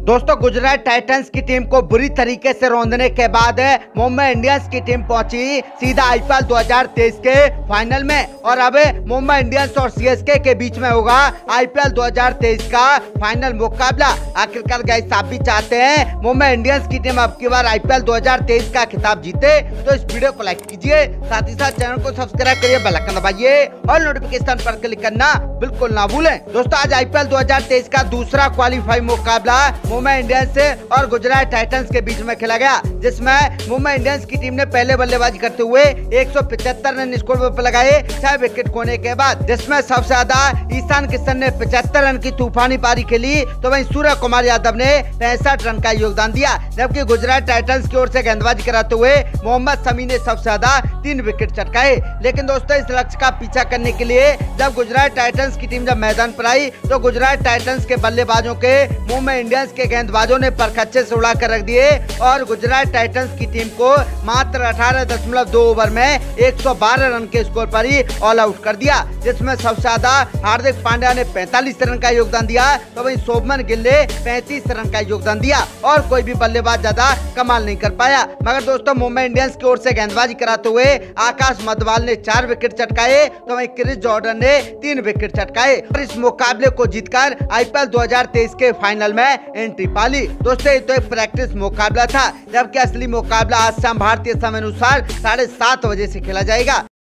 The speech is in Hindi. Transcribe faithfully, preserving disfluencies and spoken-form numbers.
दोस्तों गुजरात टाइटंस की टीम को बुरी तरीके से रौंदने के बाद मुंबई इंडियंस की टीम पहुंची सीधा आईपीएल दो हज़ार तेईस के फाइनल में और अब मुंबई इंडियंस और सीएसके के बीच में होगा आईपीएल दो हज़ार तेईस का फाइनल मुकाबला। आखिरकार गाइस आप भी चाहते हैं मुंबई इंडियंस की टीम अब की बार आईपीएल दो हज़ार तेईस का खिताब जीते तो इस वीडियो को लाइक कीजिए, साथ ही साथ चैनल को सब्सक्राइब करिए, बेल आइकन दबाइए और नोटिफिकेशन पर क्लिक करना बिल्कुल ना भूलें। दोस्तों आज आईपीएल दो हज़ार तेईस का दूसरा क्वालिफाई मुकाबला मुंबई इंडियंस और गुजरात टाइटंस के बीच में खेला गया, जिसमें मुंबई इंडियंस की टीम ने पहले बल्लेबाजी करते हुए एक सौ पचहत्तर रन स्कोर पर लगाए छह विकेट खोने के बाद, जिसमें सबसे ज्यादा ईशान किशन ने पचहत्तर रन की तूफानी पारी खेली तो वहीं सूर्य कुमार यादव ने पैंसठ रन का योगदान दिया, जबकि गुजरात टाइटंस की ओर से गेंदबाजी कराते हुए मोहम्मद शमी ने सबसे ज्यादा तीन विकेट चटकाए। लेकिन दोस्तों इस लक्ष्य का पीछा करने के लिए जब गुजरात टाइटंस की टीम जब मैदान पर आई तो गुजरात टाइटंस के बल्लेबाजों के मुंबई इंडियंस के गेंदबाजों ने परखच्चे से उड़ा कर रख दिए और गुजरात टाइटंस की टीम को मात्र अठारह दशमलव दो ओवर में एक सौ बारह रन के स्कोर पर ही ऑल आउट कर दिया, जिसमें सबसे ज्यादा हार्दिक पांड्या ने पैंतालीस रन का योगदान दिया तो वहीं शुभमन गिल ने पैंतीस रन का योगदान दिया और कोई भी बल्लेबाज ज्यादा कमाल नहीं कर पाया। मगर दोस्तों मुंबई इंडियंस की ओर से गेंदबाजी कराते हुए आकाश मधवाल ने चार विकेट चटकाए तो वहीं क्रिस जॉर्डन ने तीन विकेट चटकाए और इस मुकाबले को जीतकर आईपीएल दो हज़ार तेईस के फाइनल में एंट्री पाली। दोस्तों ये तो एक प्रैक्टिस मुकाबला था, जबकि असली मुकाबला आज शाम भारतीय समय अनुसार साढ़े सात बजे से खेला जाएगा।